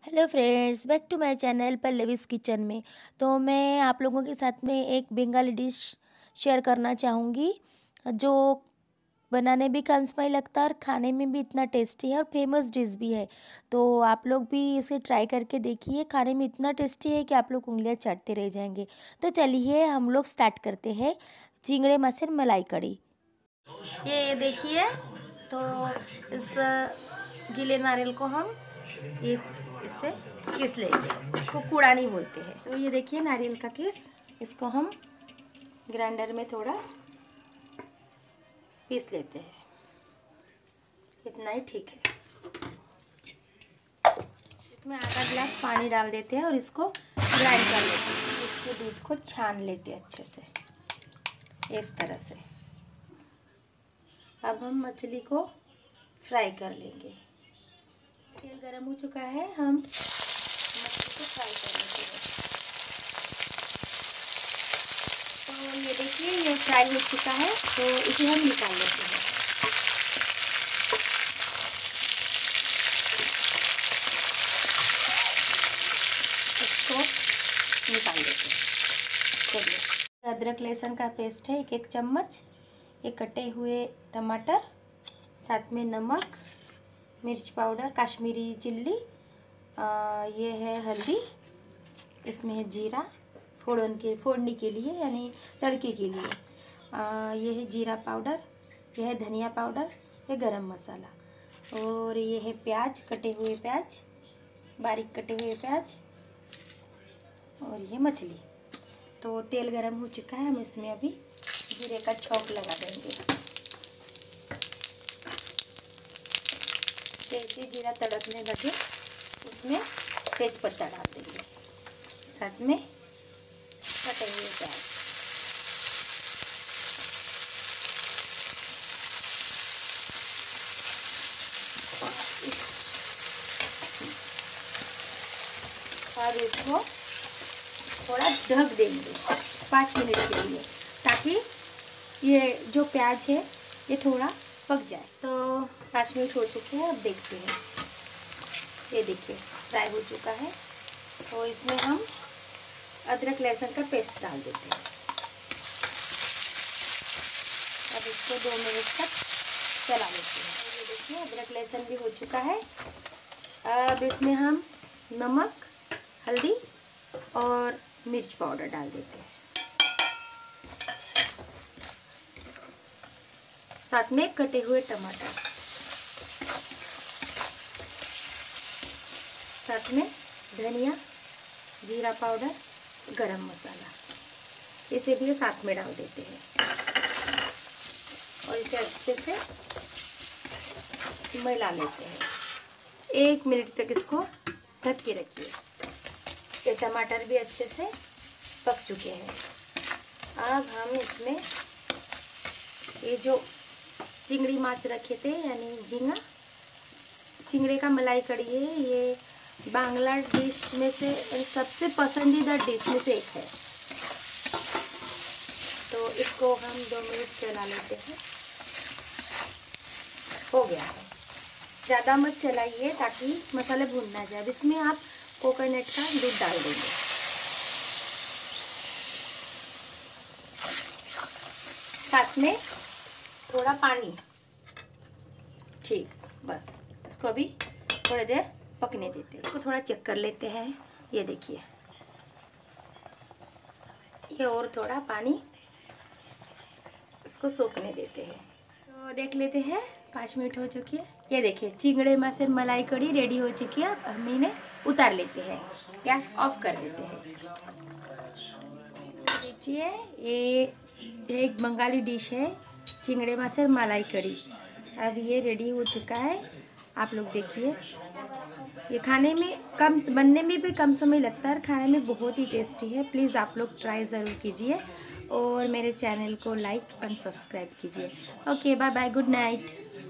Hello friends, back to my channel Pallavi's kitchen में। तो मैं आप लोगों के साथ में एक बंगाली डिश शेयर करना चाहूँगी जो बनाने भी कम समय लगता है और खाने में भी इतना टेस्टी है और फेमस डिश भी है। तो आप लोग भी इसे ट्राई करके देखिए, खाने में इतना टेस्टी है कि आप लोग उंगलियां चाटते रह जाएंगे। तो चलिए हम लोग स्टार्ट करते हैं चिंगड़े मछली मलाई कड़ी। ये देखिए, तो इस गीले नारियल को हम ये इससे किस लेंगे, इसको कूड़ानी बोलते हैं। तो ये देखिए नारियल का किस, इसको हम ग्राइंडर में थोड़ा पीस लेते हैं, इतना ही ठीक है। इसमें आधा गिलास पानी डाल देते हैं और इसको ग्राइंड कर लेते हैं। इसके दूध को छान लेते हैं अच्छे से, इस तरह से। अब हम मछली को फ्राई कर लेंगे। तेल गरम हो चुका है, हम मछली को फ्राई कर लेते हैं। तो ये देखिए, ये फ्राई हो चुका है, तो इसे हम निकाल लेते हैं। इसको निकाल लेते हैं। चलिए, अदरक लहसुन का पेस्ट है 1 चम्मच, ये कटे हुए टमाटर, साथ में नमक, मिर्च पाउडर, कश्मीरी चिल्ली, ये है हल्दी, इसमें है जीरा फोड़ने के लिए यानी तड़के के लिए, ये है जीरा पाउडर, यह है धनिया पाउडर, ये गरम मसाला, और ये है प्याज, कटे हुए प्याज, बारीक कटे हुए प्याज, और ये मछली। तो तेल गरम हो चुका है, हम इसमें अभी जीरे का छौंक लगा देंगे। जैसे जीरा तड़कने लगे उसमें तेज पत्ता डाल देंगे, साथ में कटे हुए प्याज। और इसको थोड़ा ढक देंगे 5 मिनट के लिए, ताकि ये जो प्याज है ये थोड़ा पक जाए। तो 5 मिनट हो चुके हैं, अब देखते हैं। ये देखिए फ्राई हो चुका है, तो इसमें हम अदरक लहसुन का पेस्ट डाल देते हैं। अब इसको 2 मिनट तक चला लेते हैं। ये देखिए अदरक लहसुन भी हो चुका है। अब इसमें हम नमक, हल्दी और मिर्च पाउडर डाल देते हैं, साथ में कटे हुए टमाटर, साथ में धनिया, जीरा पाउडर, गरम मसाला, इसे भी साथ में डाल देते हैं और इसे अच्छे से मिला लेते हैं। 1 मिनट तक इसको ढक के रखिए। ये टमाटर भी अच्छे से पक चुके हैं। अब हम इसमें ये जो चिंगड़ी माछ रखे थे यानी झींगा, चिंगड़े का मलाई कड़ी है, ये बांग्ला डिश में से सबसे पसंदीदा डिश में से एक है। तो इसको हम 2 मिनट चला लेते हैं। हो गया है, ज़्यादा मत चलाइए ताकि मसाले भून ना जाए। इसमें आप कोकोनट का दूध डाल देंगे, साथ में थोड़ा पानी, ठीक, बस इसको अभी थोड़ी देर पकने देते हैं। इसको थोड़ा चेक कर लेते हैं। ये देखिए, ये और थोड़ा पानी इसको सोखने देते हैं। तो देख लेते हैं, 5 मिनट हो चुकी है। ये देखिए चिंगड़े मछली मलाई कड़ी रेडी हो चुकी है। अब हम इन्हें उतार लेते हैं, गैस ऑफ कर देते हैं। देखिए ये एक बंगाली डिश है, चिंगड़े मछली मलाई कड़ी। अब ये रेडी हो चुका है। आप लोग देखिए, ये खाने में बनने में भी कम समय लगता है और खाने में बहुत ही टेस्टी है। प्लीज़ आप लोग ट्राई ज़रूर कीजिए और मेरे चैनल को लाइक और सब्सक्राइब कीजिए। Okay, bye bye, good night.